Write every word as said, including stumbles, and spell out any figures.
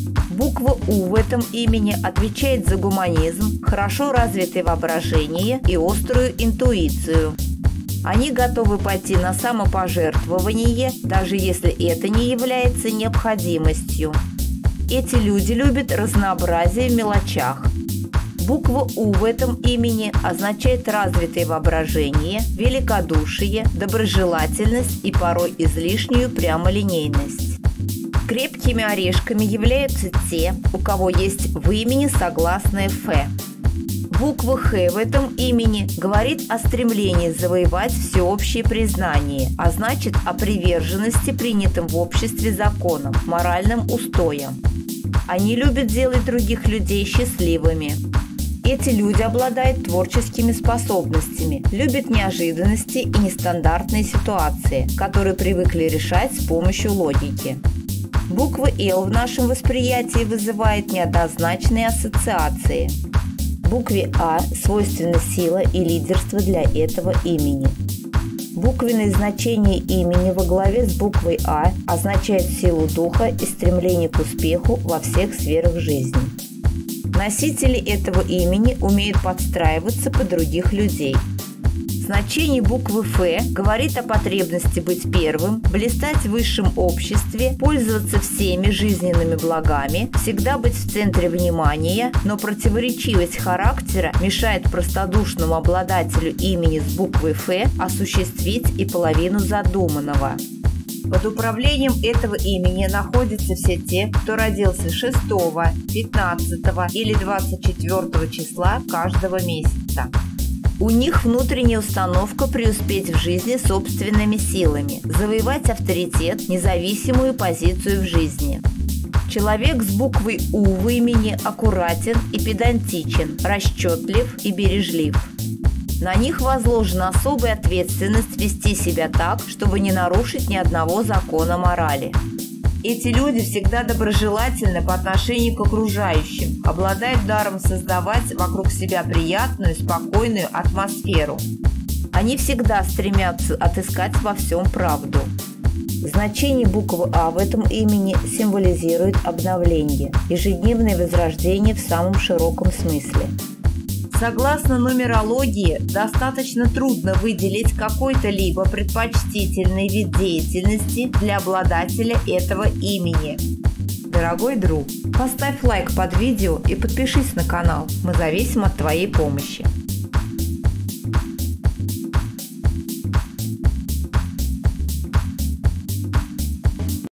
Буква У в этом имени отвечает за гуманизм, хорошо развитое воображение и острую интуицию. Они готовы пойти на самопожертвование, даже если это не является необходимостью. Эти люди любят разнообразие в мелочах. Буква У в этом имени означает развитое воображение, великодушие, доброжелательность и порой излишнюю прямолинейность. Крепкими орешками являются те, у кого есть в имени согласное «ф». Буква Х в этом имени говорит о стремлении завоевать всеобщее признание, а значит о приверженности принятым в обществе законам, моральным устоям. Они любят делать других людей счастливыми. Эти люди обладают творческими способностями, любят неожиданности и нестандартные ситуации, которые привыкли решать с помощью логики. Буква Л в нашем восприятии вызывает неоднозначные ассоциации. Букве А свойственна сила и лидерство для этого имени. Буквенное значение имени во главе с буквой А означает силу духа и стремление к успеху во всех сферах жизни. Носители этого имени умеют подстраиваться под других людей. Значение буквы Ф говорит о потребности быть первым, блистать в высшем обществе, пользоваться всеми жизненными благами, всегда быть в центре внимания, но противоречивость характера мешает простодушному обладателю имени с буквой Ф осуществить и половину задуманного. Под управлением этого имени находятся все те, кто родился шестого, пятнадцатого или двадцать четвёртого числа каждого месяца. У них внутренняя установка преуспеть в жизни собственными силами, завоевать авторитет, независимую позицию в жизни. Человек с буквой У в имени аккуратен и педантичен, расчетлив и бережлив. На них возложена особая ответственность вести себя так, чтобы не нарушить ни одного закона морали. Эти люди всегда доброжелательны по отношению к окружающим, обладают даром создавать вокруг себя приятную, спокойную атмосферу. Они всегда стремятся отыскать во всем правду. Значение буквы А в этом имени символизирует обновление, ежедневное возрождение в самом широком смысле. Согласно нумерологии, достаточно трудно выделить какой-то либо предпочтительный вид деятельности для обладателя этого имени. Дорогой друг, поставь лайк под видео и подпишись на канал, мы зависим от твоей помощи.